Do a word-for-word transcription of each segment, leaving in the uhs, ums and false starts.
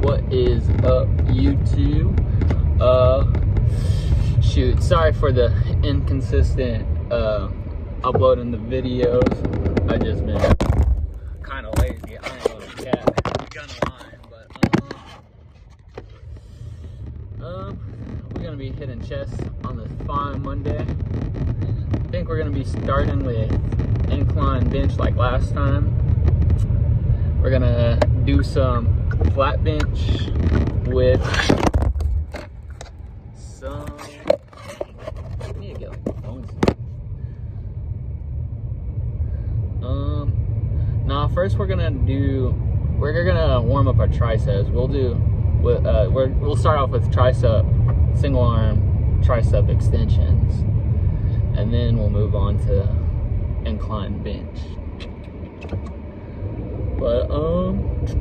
What is up, YouTube? Uh, shoot, sorry for the inconsistent uh, uploading the videos. I just been kind of lazy. I ain't gonna cap, gonna lie, but um, um, we're gonna be hitting chest on this fine Monday. I think we're gonna be starting with incline bench like last time. We're gonna do some flat bench with some. I need to get like the phone. Um, now first we're gonna do. We're gonna warm up our triceps. We'll do. With, uh, we're, we'll start off with tricep, single arm tricep extensions, and then we'll move on to incline bench. But um,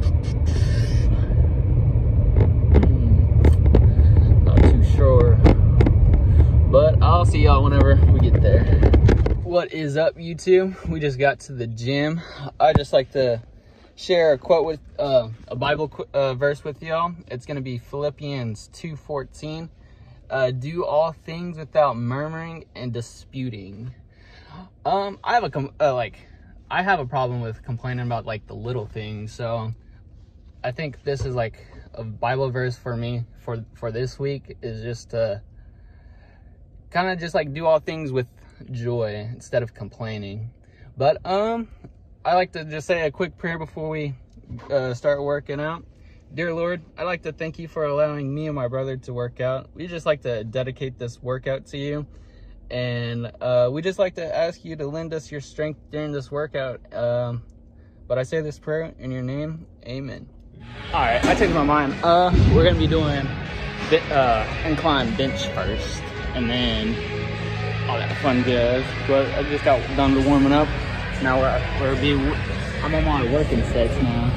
not too sure. But I'll see y'all whenever we get there. What is up, YouTube? We just got to the gym. I just like to share a quote with uh, a Bible qu uh, verse with y'all. It's gonna be Philippians two fourteen. Uh, do all things without murmuring and disputing. Um, I have a com uh, like. I have a problem with complaining about like the little things, so I think this is like a Bible verse for me for for this week, is just to kind of just like do all things with joy instead of complaining. But um I like to just say a quick prayer before we uh, start working out. Dear Lord, I'd like to thank you for allowing me and my brother to work out. We just like to dedicate this workout to you. And uh, we just like to ask you to lend us your strength during this workout. Um, but I say this prayer in your name, amen. All right, I changed my mind. Uh, we're gonna be doing uh, incline bench first, and then all that fun jazz. But I just got done warming up. Now we're we're be I'm on my working sets now.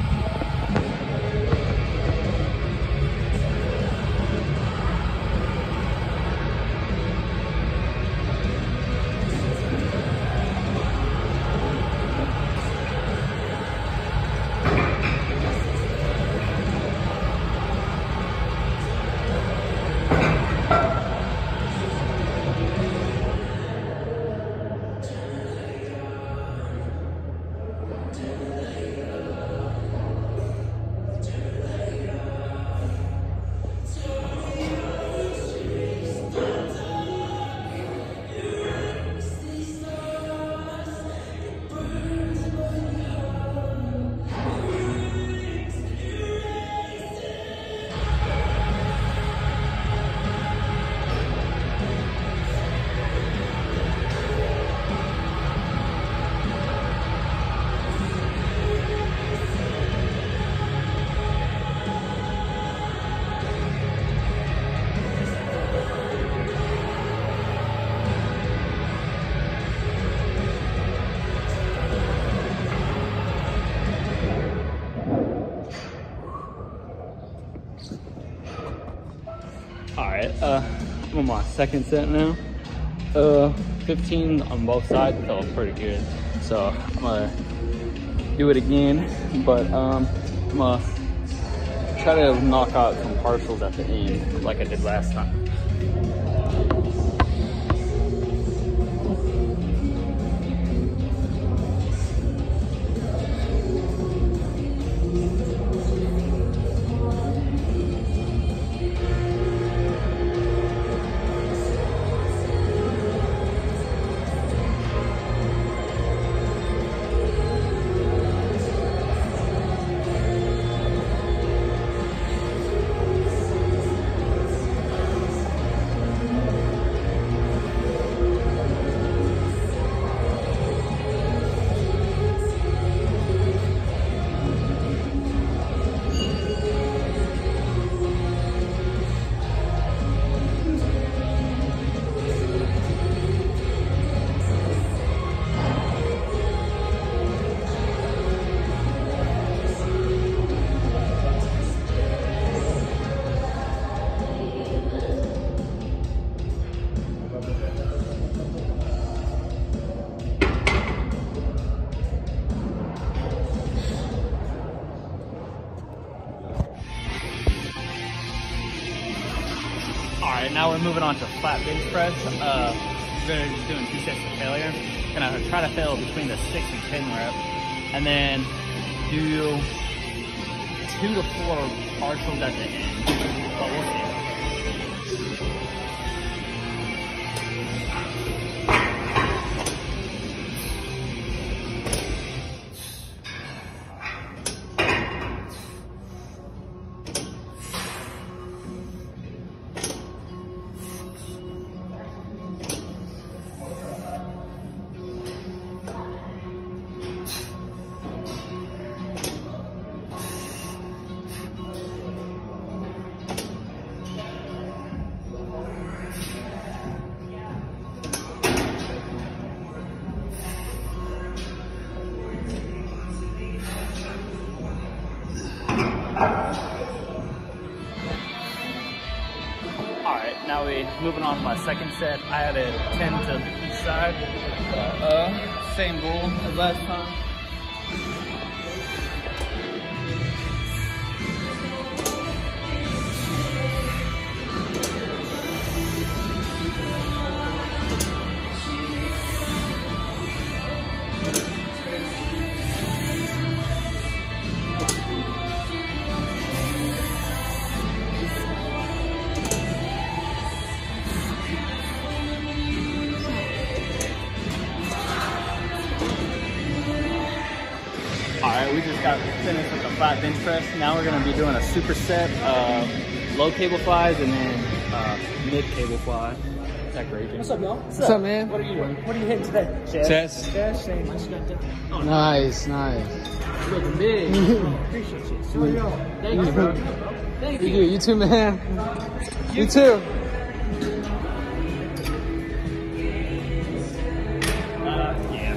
All right, uh, I'm on my second set now. Uh, fifteen on both sides felt pretty good. So I'm gonna do it again, but um, I'm gonna try to knock out some partials at the end like I did last time. right, now we're moving on to flat bench press. Uh, we're doing two sets of failure. Gonna try to fail between the six and ten rep, and then do two to four partials at the end. But we'll see. Alright, now we moving on to my second set. I added ten to each side. Uh, same goal as last time. Alright, we just got finished with the flat bench press. Now we're going to be doing a superset of low cable flies and then uh, mid cable fly. Zach Raging. What's up, y'all? What's up, man? What are you doing? What are you hitting today? Chest. Chest. Chest. Same. I just got that. Oh, Nice, nice. You're looking big. Appreciate you. So are y'all. Thank you, bro. Thank You you. do, you too, man. You too. Uh, yeah.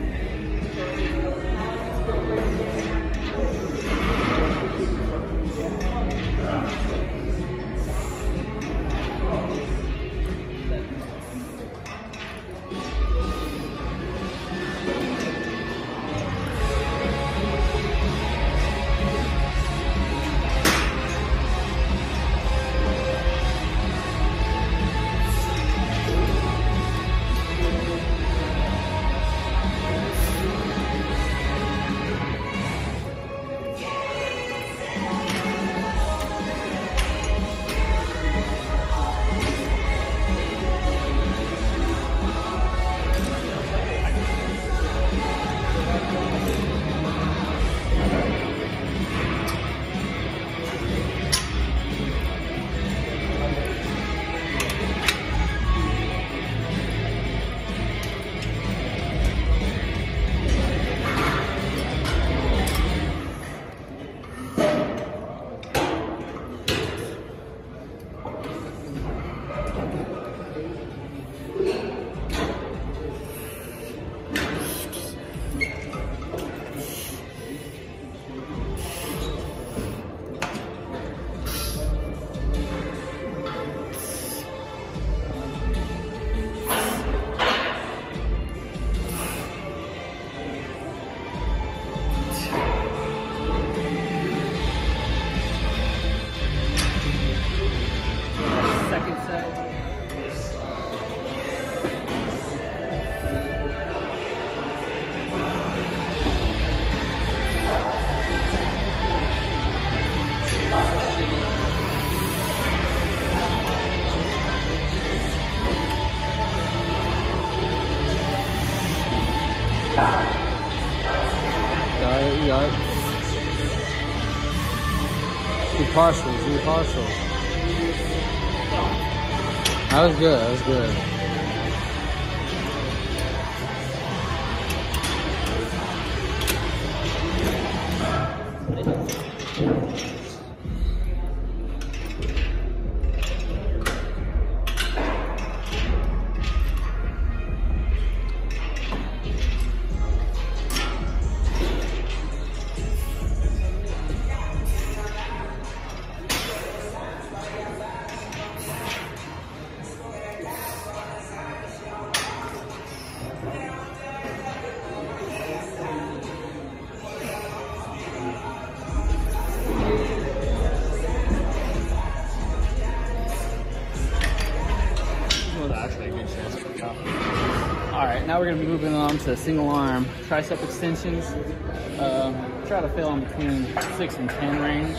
Second set. Got it, you got it. Do partials, do partials. That was good, that was good. now we're gonna be moving on to single arm tricep extensions. Um, try to fail in between six and ten range.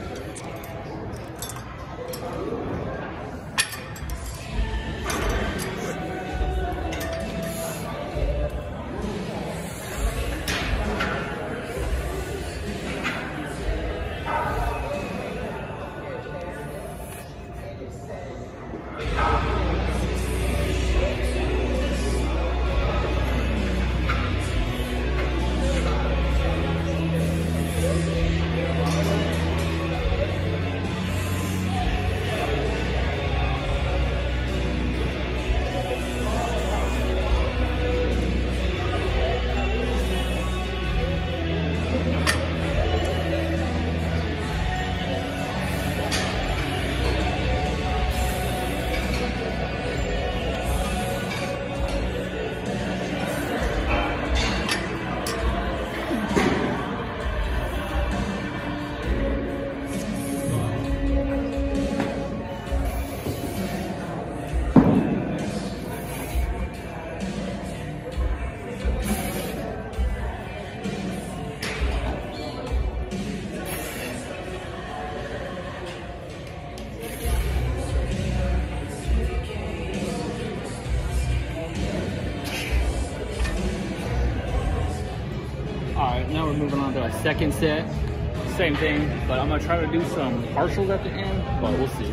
Alright, now we're moving on to our second set. Same thing, but I'm gonna try to do some partials at the end, but we'll see.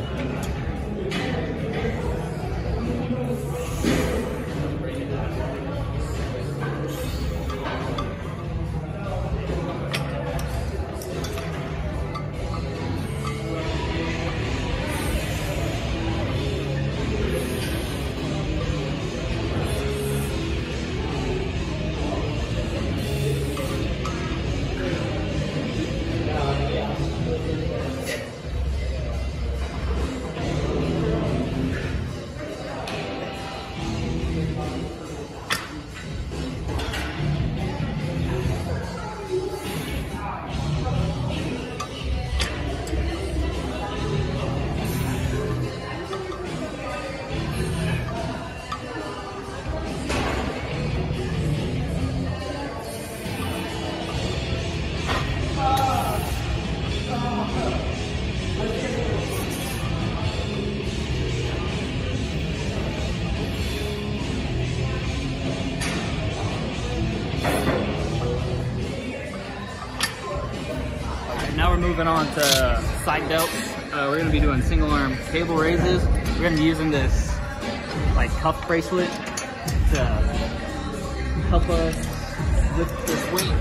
Now we're moving on to side delts. Uh, we're gonna be doing single arm cable raises. We're gonna be using this like cuff bracelet to help us lift this weight.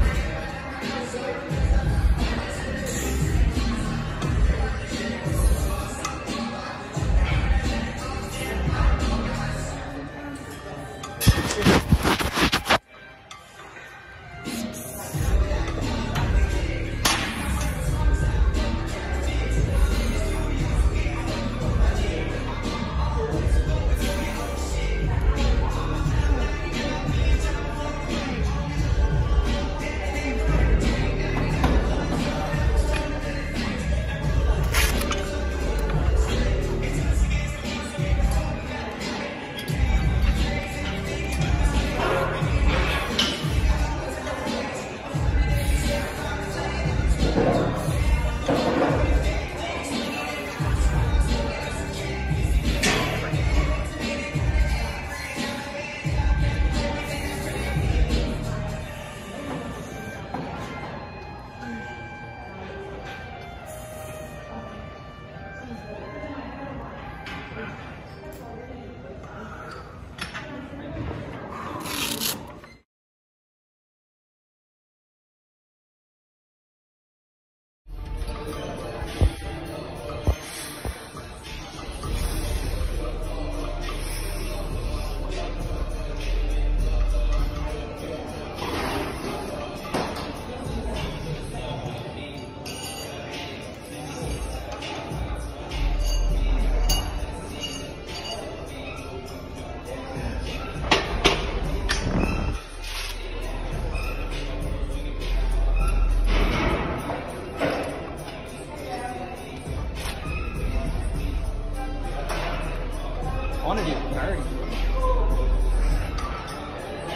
I want to do thirty.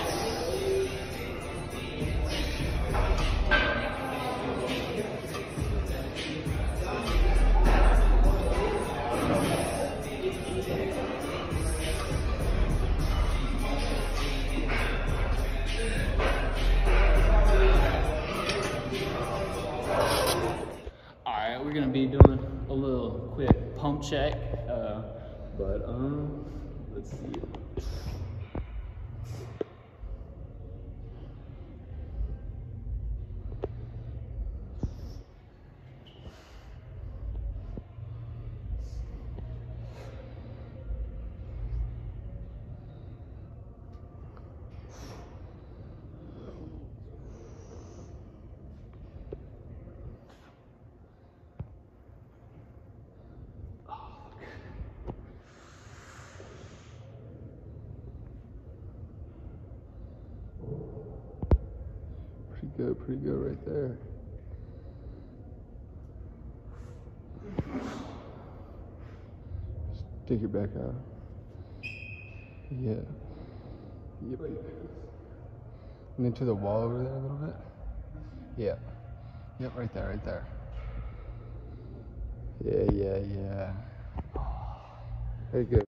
gonna be doing a little quick pump check. Uh, but um, let's see. Pretty good, pretty good right there. Just take it back out. Yeah. Yep. And then to the wall over there a little bit. Yeah. Yep, right there, right there. Yeah, yeah, yeah. Very good.